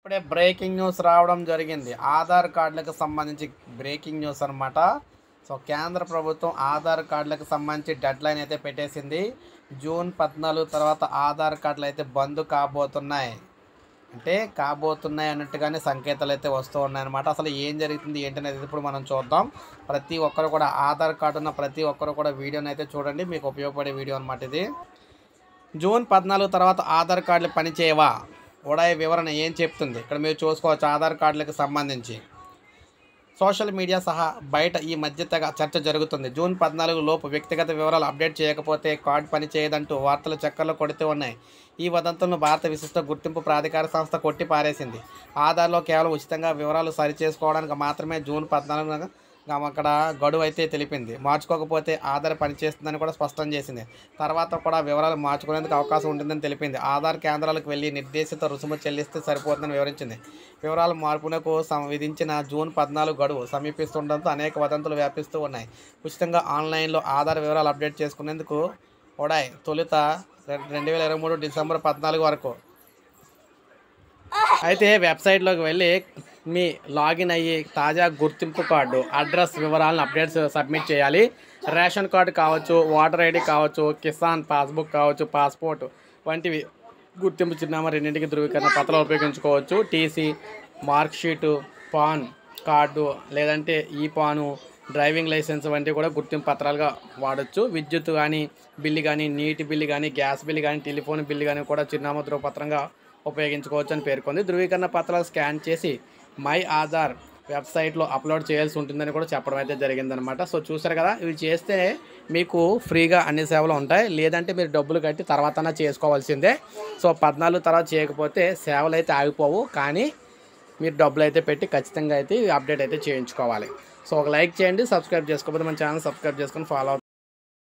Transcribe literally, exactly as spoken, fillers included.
ఇప్పుడే breaking news రావడం జరిగింది. ఆధార్ కార్డులకు సంబంధించి బ్రేకింగ్ న్యూస్ అనమాట. సో కేంద్ర ప్రభుత్వం ఆధార్ కార్డులకు సంబంధించి డెడ్లైన్ అయితే పెట్టేసింది. జూన్ పద్నాలుగు తర్వాత ఆధార్ కార్డులు అయితే బంద్ కాబోతున్నాయి. అంటే కాబోతున్నాయి అన్నట్టుగానే సంకేతాలు అయితే వస్తూ ఉన్నాయన్నమాట. అసలు ఏం జరుగుతుంది ఏంటనేది ఇప్పుడు మనం చూద్దాం. ప్రతి ఒక్కరు కూడా ఆధార్ కార్డు ఉన్న ప్రతి ఒక్కరు కూడా వీడియోని అయితే చూడండి, మీకు ఉపయోగపడే వీడియో అనమాట ఇది. జూన్ పద్నాలుగు తర్వాత ఆధార్ కార్డులు పనిచేయవా? ఉడాయ్ వివరణ ఏం చెప్తుంది ఇక్కడ మీరు చూసుకోవచ్చు. ఆధార్ కార్డులకు సంబంధించి సోషల్ మీడియా సహా బయట ఈ మధ్య తెగ చర్చ జరుగుతుంది. జూన్ పద్నాలుగు లోపు వ్యక్తిగత వివరాలు అప్డేట్ చేయకపోతే కార్డు పని చేయదంటూ వార్తలు చక్కర్లు కొడుతూ ఉన్నాయి. ఈ వదంతులను భారత విశిష్ట గుర్తింపు ప్రాధికార సంస్థ కొట్టి పారేసింది. ఆధార్లో కేవలం ఉచితంగా వివరాలు సరిచేసుకోవడానికి మాత్రమే జూన్ పద్నాలుగున అక్కడ గడువు అయితే తెలిపింది. మార్చుకోకపోతే ఆధార్ పనిచేస్తుందని కూడా స్పష్టం చేసింది. తర్వాత కూడా వివరాలు మార్చుకునేందుకు అవకాశం ఉంటుందని తెలిపింది. ఆధార్ కేంద్రాలకు వెళ్లి నిర్దేశిత రుసుము చెల్లిస్తే సరిపోతుందని వివరించింది. వివరాల మార్పునకు విధించిన జూన్ పద్నాలుగు గడువు సమీపిస్తుండటంతో అనేక వదంతులు వ్యాపిస్తూ ఉన్నాయి. ఉచితంగా ఆన్లైన్లో ఆధార్ వివరాలు అప్డేట్ చేసుకునేందుకు ఉడాయ్ తొలుత రెండు వేల ఇరవై మూడు డిసెంబర్ పద్నాలుగు వరకు అయితే వెబ్సైట్లోకి వెళ్ళి మీ లాగిన్ అయ్యి తాజా గుర్తింపు కార్డు అడ్రస్ వివరాలను అప్డేట్స్ సబ్మిట్ చేయాలి. రేషన్ కార్డు కావచ్చు, ఓటర్ ఐడి కావచ్చు, కిసాన్ పాస్బుక్ కావచ్చు, పాస్పోర్ట్ వంటివి గుర్తింపు చిరునామా రెండింటికి ధృవీకరణ పత్రాలు ఉపయోగించుకోవచ్చు. TC, mark sheet, PAN card లేదంటే ఈ పాను, డ్రైవింగ్ లైసెన్స్ వంటివి కూడా గుర్తింపు పత్రాలుగా వాడచ్చు. విద్యుత్ కానీ బిల్లు కానీ, నీటి బిల్లు కానీ, గ్యాస్ బిల్లు కానీ, టెలిఫోన్ బిల్లు కానీ కూడా చిరునామా ధృవపత్రంగా ఉపయోగించుకోవచ్చు అని పేర్కొంది. ధృవీకరణ పత్రాలు స్కాన్ చేసి మై ఆధార్ వెబ్సైట్లో అప్లోడ్ చేయాల్సి ఉంటుందని కూడా చెప్పడం అయితే జరిగిందనమాట. సో చూసారు కదా, ఇవి చేస్తే మీకు ఫ్రీగా అన్ని సేవలు ఉంటాయి. లేదంటే మీరు డబ్బులు కట్టి తర్వాతనే చేసుకోవాల్సిందే. సో పద్నాలుగు తర్వాత చేయకపోతే సేవలు అయితే ఆగిపోవు, కానీ మీరు డబ్బులు అయితే పెట్టి ఖచ్చితంగా అయితే అప్డేట్ అయితే చేయించుకోవాలి. సో ఒక లైక్ చేయండి, సబ్స్క్రైబ్ చేసుకోకపోతే మన ఛానల్ సబ్స్క్రైబ్ చేసుకొని ఫాలో